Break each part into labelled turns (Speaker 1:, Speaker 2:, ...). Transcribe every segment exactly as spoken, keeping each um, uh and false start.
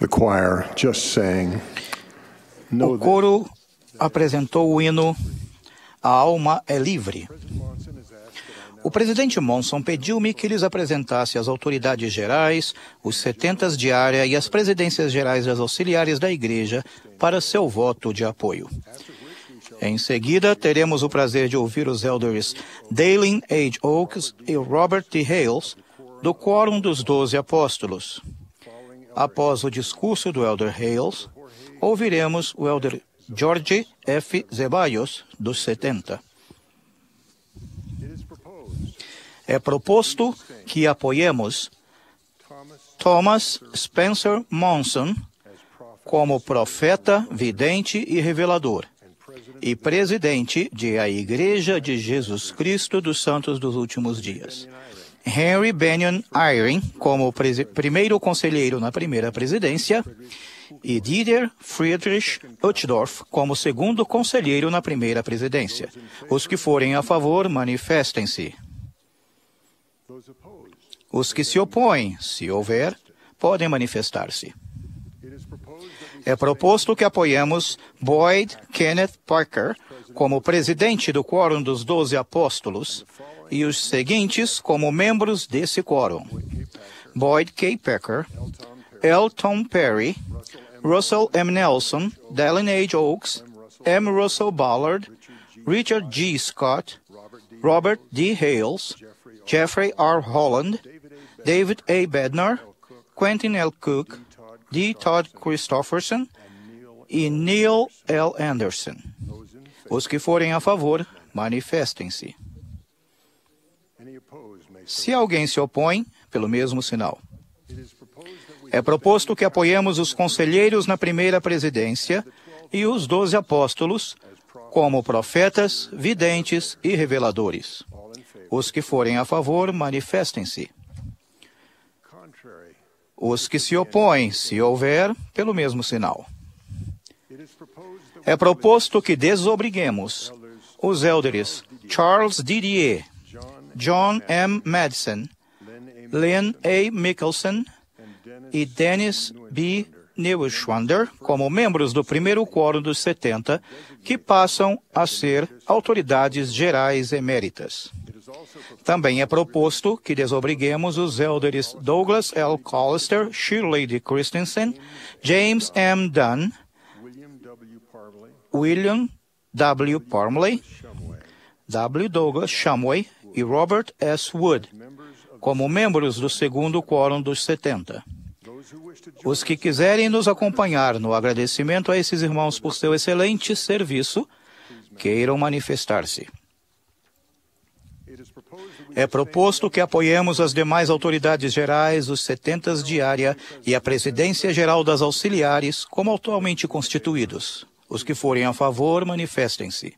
Speaker 1: the choir just sang,
Speaker 2: O coro apresentou o hino A Alma é Livre. O presidente Monson pediu-me que lhes apresentasse as autoridades gerais, os setentas de área e as presidências gerais das auxiliares da igreja para seu voto de apoio. Em seguida, teremos o prazer de ouvir os elders Dalen H. Oaks e Robert T. Hales, do Quórum dos Doze Apóstolos. Após o discurso do elder Hales, ouviremos o elder George F. Zeballos, dos setenta. É proposto que apoiemos Thomas Spencer Monson como profeta, vidente e revelador, e presidente de a Igreja de Jesus Cristo dos Santos dos Últimos Dias. Henry Benyon Eyring como primeiro conselheiro na primeira presidência e Dieter Friedrich Uchtdorf como segundo conselheiro na primeira presidência. Os que forem a favor, manifestem-se. Os que se opõem, se houver, podem manifestar-se. É proposto que apoiemos Boyd Kenneth Parker como presidente do Quórum dos Doze Apóstolos e os seguintes como membros desse quórum: Boyd K. Parker, L. Tom Perry, Russell M. Nelson, Dalen H. Oaks, M. Russell Ballard, Richard G. Scott, Robert D. Hales, Jeffrey R. Holland, David A. Bednar, Quentin L. Cook, D. Todd Christofferson e Neil L. Anderson. Os que forem a favor, manifestem-se. Se alguém se opõe, pelo mesmo sinal. É proposto que apoiemos os conselheiros na primeira presidência e os doze apóstolos como profetas, videntes e reveladores. Os que forem a favor, manifestem-se. Os que se opõem, se houver, pelo mesmo sinal. É proposto que desobriguemos os elders Charles Didier, John M. Madison, Lynn A. Mickelson e Dennis B. Neuschwander como membros do primeiro quórum dos setenta, que passam a ser autoridades gerais eméritas. Também é proposto que desobriguemos os elders Douglas L. Collister, Shirley D. Christensen, James M. Dunn, William W. Parmley, W. Douglas Shumway e Robert S. Wood, como membros do segundo quórum dos setenta. Os que quiserem nos acompanhar no agradecimento a esses irmãos por seu excelente serviço, queiram manifestar-se. É proposto que apoiemos as demais autoridades gerais, os setentas de área e a presidência geral das auxiliares como atualmente constituídos. Os que forem a favor, manifestem-se.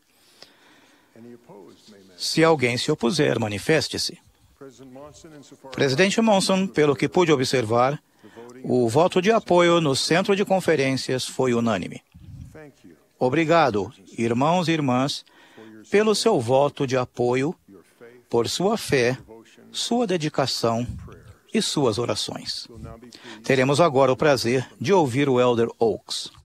Speaker 2: Se alguém se opuser, manifeste-se. Presidente Monson, pelo que pude observar, o voto de apoio no centro de conferências foi unânime. Obrigado, irmãos e irmãs, pelo seu voto de apoio, por sua fé, sua dedicação e suas orações. Teremos agora o prazer de ouvir o elder Oaks.